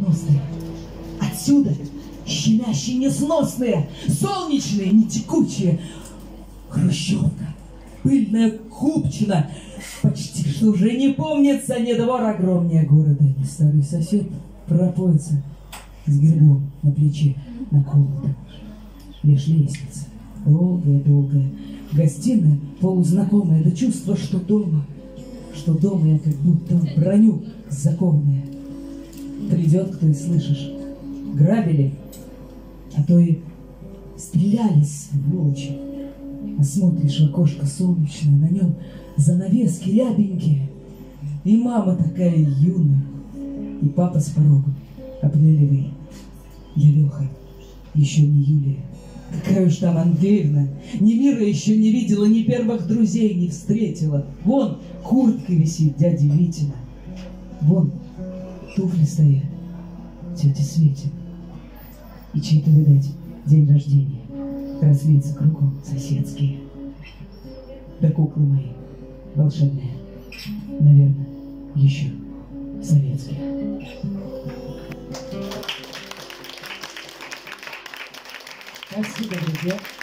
90-е. Отсюда щемящие, несносные, солнечные, не текучие. Хрущевка, пыльная Купчина, почти что уже не помнится ни двор огромнее города, ни старый сосед пропоится с гербом на плече наколото. Лишь лестница, долгая-долгая, гостиная полузнакомая, да чувство, что дома я как будто в броню закованная. Придет кто и слышишь, грабили, а то и стрелялись, сволочи. А смотришь в окошко солнечное, на нем занавески рябенькие, и мама такая юная, и папа с порога обняливый. Я Леха, еще не Юлия. Какая уж там Андреевна, ни мира еще не видела, ни первых друзей не встретила. Вон куртка висит дяди Витина, вон туфли стоят тети Свете. И чей-то, видать, день рождения. Разлиться кругом соседские. Да куклы мои волшебные, наверное, еще советские. Спасибо, друзья.